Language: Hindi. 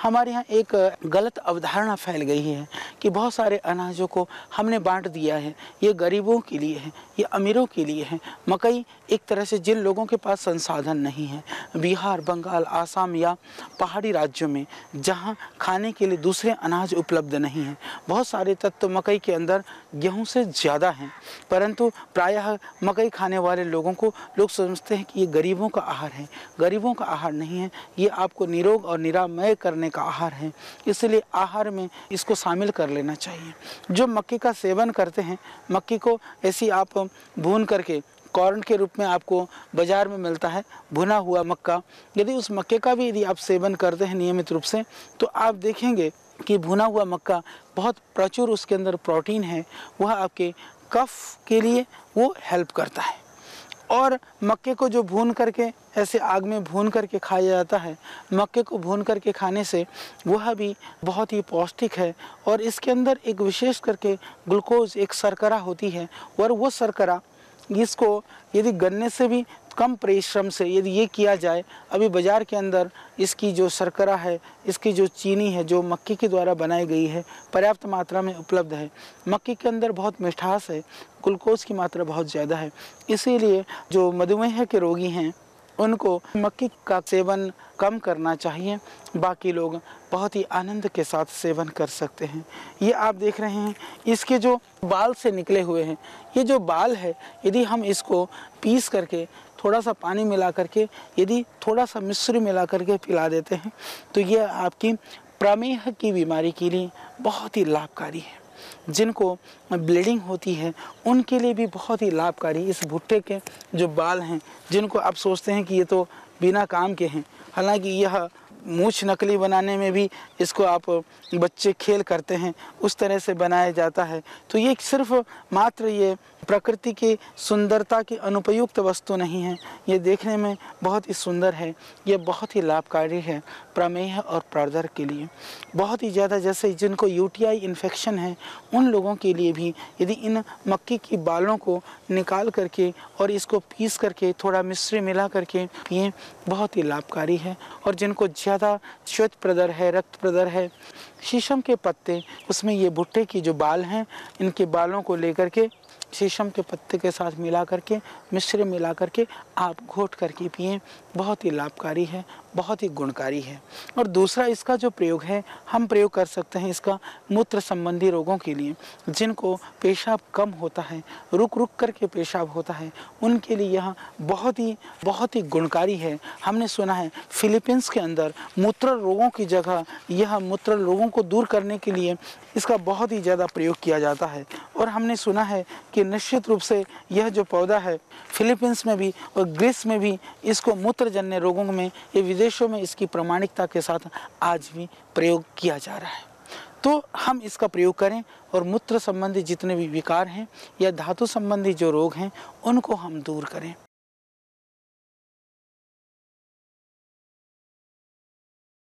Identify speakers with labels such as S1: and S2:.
S1: हमारे यहाँ एक गलत अवधारणा फैल गई है कि बहुत सारे अनाजों को हमने बांट दिया है, ये गरीबों के लिए है, ये अमीरों के लिए है। मकई एक तरह से जिन लोगों के पास संसाधन नहीं है, बिहार, बंगाल, आसाम या पहाड़ी राज्यों में जहाँ खाने के लिए दूसरे अनाज उपलब्ध नहीं हैं, बहुत सारे तत्व मकई के अंदर गेहूं से ज़्यादा हैं, परंतु प्रायः मकई खाने वाले लोगों को लोग समझते हैं कि ये गरीबों का आहार है। गरीबों का आहार नहीं है, ये आपको निरोग और निरामय करने का आहार है, इसलिए आहार में इसको शामिल कर लेना चाहिए। जो मक्के का सेवन करते हैं, मक्के को ऐसी आप भून करके कॉर्न के रूप में आपको बाज़ार में मिलता है भुना हुआ मक्का, यदि उस मक्के का भी यदि आप सेवन करते हैं नियमित रूप से, तो आप देखेंगे कि भुना हुआ मक्का बहुत प्रचुर उसके अंदर प्रोटीन है, वह आपके कफ के लिए वो हेल्प करता है। और मक्के को जो भून करके ऐसे आग में भून करके खाया जाता है, मक्के को भून करके खाने से वह भी बहुत ही पौष्टिक है। और इसके अंदर एक विशेष करके ग्लूकोज, एक शर्करा होती है, और वो शर्करा इसको यदि गन्ने से भी कम परिश्रम से यदि ये किया जाए, अभी बाज़ार के अंदर इसकी जो शर्करा है, इसकी जो चीनी है, जो मक्के के द्वारा बनाई गई है, पर्याप्त मात्रा में उपलब्ध है। मक्के के अंदर बहुत मिठास है, ग्लूकोज की मात्रा बहुत ज़्यादा है, इसीलिए जो मधुमेह के रोगी हैं उनको मक्के का सेवन कम करना चाहिए। बाकी लोग बहुत ही आनंद के साथ सेवन कर सकते हैं। ये आप देख रहे हैं, इसके जो बाल से निकले हुए हैं, ये जो बाल है, यदि हम इसको पीस करके थोड़ा सा पानी मिला करके, यदि थोड़ा सा मिश्री मिला करके पिला देते हैं, तो ये आपकी प्रमेह की बीमारी के लिए बहुत ही लाभकारी है। जिनको ब्लीडिंग होती है उनके लिए भी बहुत ही लाभकारी इस भुट्टे के जो बाल हैं, जिनको आप सोचते हैं कि ये तो बिना काम के हैं, हालांकि यह मूछ नकली बनाने में भी इसको आप बच्चे खेल करते हैं, उस तरह से बनाया जाता है। तो ये सिर्फ मात्र ये प्रकृति की सुंदरता की अनुपयुक्त वस्तु नहीं है, ये देखने में बहुत ही सुंदर है, ये बहुत ही लाभकारी है प्रमेह और प्रदर्द के लिए। बहुत ही ज़्यादा जैसे जिनको यूटीआई इन्फेक्शन है, उन लोगों के लिए भी यदि इन मक्के की बालों को निकाल करके और इसको पीस करके थोड़ा मिश्री मिला करके पिएँ, बहुत ही लाभकारी है। और जिनको ज़्यादा श्वेत प्रदर है, रक्त प्रदर है, शीशम के पत्ते, उसमें ये भुट्टे की जो बाल हैं, इनके बालों को लेकर के शीशम के पत्ते के साथ मिला करके, मिश्री मिला करके आप घोट करके पिएँ, बहुत ही लाभकारी है, बहुत ही गुणकारी है। और दूसरा इसका जो प्रयोग है, हम प्रयोग कर सकते हैं इसका मूत्र संबंधी रोगों के लिए, जिनको पेशाब कम होता है, रुक रुक करके पेशाब होता है, उनके लिए यह बहुत ही गुणकारी है। हमने सुना है फिलीपींस के अंदर मूत्र रोगों की जगह यह मूत्र रोगों को दूर करने के लिए इसका बहुत ही ज़्यादा प्रयोग किया जाता है। और हमने सुना है कि निश्चित रूप से यह जो पौधा है फिलीपींस में भी और ग्रीस में भी इसको मूत्रजन्य रोगों में, ये विदेशों में इसकी प्रामाणिकता के साथ आज भी प्रयोग किया जा रहा है। तो हम इसका प्रयोग करें और मूत्र संबंधी जितने भी विकार हैं या धातु संबंधी जो रोग हैं उनको हम दूर करें।